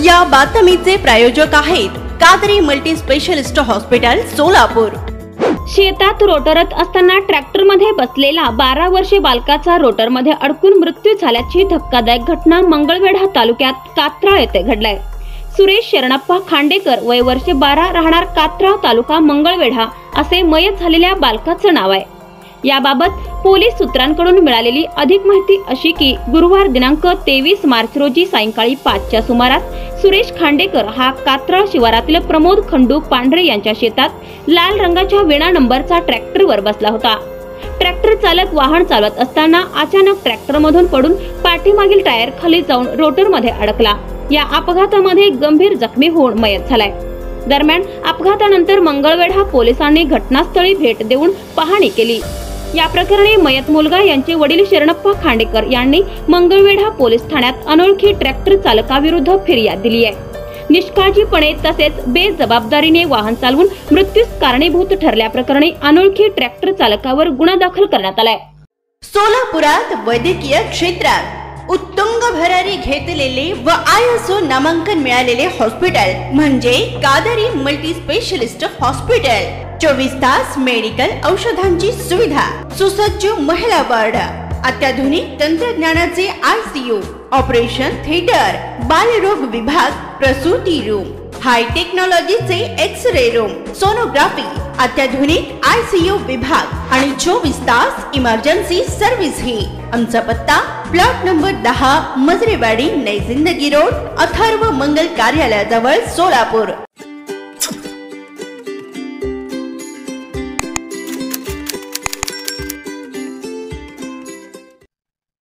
या बातमीचे प्रायोजक आहेत Kadri multi specialist hospital Solapur. शेतात रोटरत असताना ट्रॅक्टर मध्ये बसलेला 12 वर्षे बालकाचा रोटर मध्ये अडकून मृत्यू झाल्याची धक्कादायक घटना मंगळवेढा तालुक्यात कात्रा येथे घडलाय। सुरेश शरणप्पा खांडेकर वय वर्षे 12 राहणार कात्रा तालुका मंगळवेढा असे मयत झालेल्या बालकाचं नाव आहे। याबाबत पोलीस सूत्रांकडून मिळालेली अधिक माहिती अशी की गुरुवार दिनांक 23 मार्च रोजी सायंकाळी 5च्या सुमारास सुरेश खांडेकर हा कात्रा शिवारातील प्रमोद खंडू पांढरे यांच्या शेतात लाल रंगाच्या विणा नंबरचा ट्रॅक्टरवर बसला होता। ट्रॅक्टर चालक वाहन चालवत असताना अचानक ट्रॅक्टर मधून पडून पाठीमागील टायर खाली जाऊन रोटर मध्ये अडकला। या अपघातामध्ये गंभीर जखमी होऊन मयत झालाय। दरम्यान अपघातानंतर मंगळवेढा पोलिसांनी घटनास्थळी भेट देऊन पाहणी केली। या प्रकरणी मयत मुलगा यांचे वडील शरणप्पा खांडेकर यांनी मंगळवेढा पोलीस ठाण्यात अनोळखी ट्रॅक्टर चालकाविरुद्ध फिर्याद दिली आहे। निष्काळजीपणे तसेच बेजबाबदारीने वाहन चालवून मृत्यूस कारणीभूत ठरल्याप्रकरणी अनोळखी ट्रॅक्टर चालकावर गुन्हा दाखल करण्यात आलाय। सोलापुरात वैद्यकीय क्षेत्रात उत्तुंग भरारी घेतलेले व ISO नामांकन मिळालेले हॉस्पिटल म्हणजे कादरी मल्टी स्पेशलिस्ट हॉस्पिटल। 24 तास मेडिकल औषधांची सुविधा, सुसज्ज महिला वार्ड, अत्याधुनिक तंत्रज्ञानाचे ICU, ऑपरेशन थिएटर, बालरोग विभाग, प्रसूती रूम, हाय टेक्नॉलॉजीचे एक्स-रे रूम, सोनोग्राफी, अत्याधुनिक ICU विभाग आणि 24 तास इमर्जन्सी सर्व्हिस ही। आमचा पत्ता प्लॉट नंबर 10 मजरेवाडी, नई जिंदगी रोड, अथर्व मंगल कार्यालयाजवळ, सोलापूर।